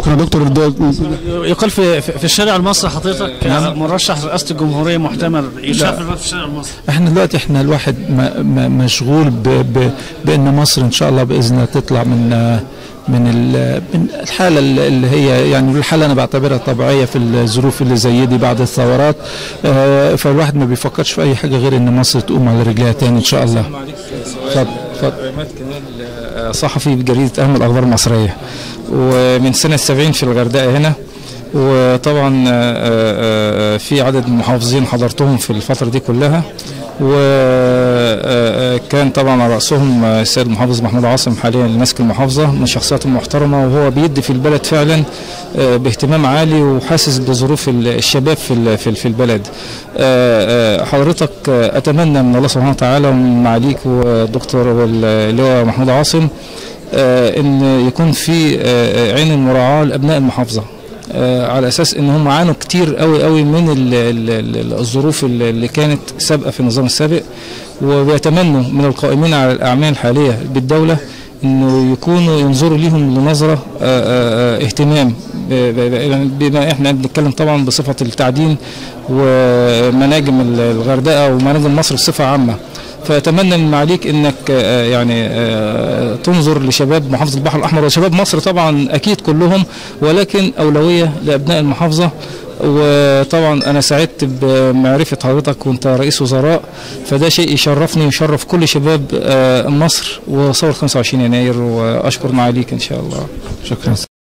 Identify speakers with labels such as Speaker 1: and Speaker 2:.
Speaker 1: شكرا دكتور.
Speaker 2: يقال في الشارع المصري حضرتك مرشح رئاسة الجمهورية محتمل، ايه شايف في الشارع المصري؟
Speaker 3: احنا دلوقتي الواحد مشغول بان مصر ان شاء الله باذن الله تطلع من الحاله اللي هي يعني الحاله انا بعتبرها طبيعيه في الظروف اللي زي دي بعد الثورات. فالواحد ما بيفكرش في اي حاجه غير ان مصر تقوم على رجليها تاني ان شاء الله.
Speaker 4: اتفضل. عماد كمال، صحفي بجريده اهم الاخبار المصريه، ومن سنه 70 في الغردقه هنا، وطبعا في عدد من المحافظين حضرتهم في الفتره دي كلها، وكان طبعا على رأسهم السيد المحافظ محمود عاصم حاليا اللي ماسك المحافظة، من الشخصيات المحترمة، وهو بيدي في البلد فعلا باهتمام عالي وحاسس بظروف الشباب في البلد. حضرتك أتمنى من الله سبحانه وتعالى ومن معاليك والدكتور واللواء محمود عاصم ان يكون في عين المراعاة لأبناء المحافظة، على اساس ان هم عانوا كتير قوي من الظروف اللي كانت سابقه في النظام السابق، وبيتمنوا من القائمين على الاعمال الحاليه بالدوله انه يكونوا ينظروا ليهم لنظره اهتمام، بما احنا بنتكلم طبعا بصفه التعدين ومناجم الغردقه ومناجم مصر بصفه عامه. فأتمنى من معاليك انك يعني تنظر لشباب محافظة البحر الأحمر وشباب مصر طبعا أكيد كلهم، ولكن أولوية لأبناء المحافظة. وطبعا أنا سعدت بمعرفة حضرتك وأنت رئيس وزراء، فده شيء يشرفني ويشرف كل شباب مصر وثورة 25 يناير، وأشكر معاليك إن شاء الله.
Speaker 3: شكرا.